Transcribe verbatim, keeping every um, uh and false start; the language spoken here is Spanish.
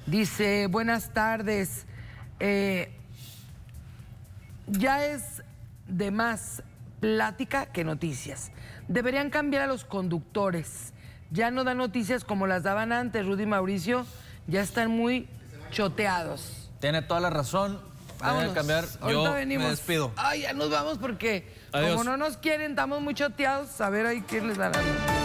Dice, buenas tardes. Eh, ya es de más plática que noticias. Deberían cambiar a los conductores. Ya no dan noticias como las daban antes. Rudy y Mauricio ya están muy choteados. Tiene toda la razón. Voy a cambiar. Yo me despido. Ay, ya nos vamos porque Adiós. como no nos quieren, estamos muy choteados. A ver ahí quién les da la...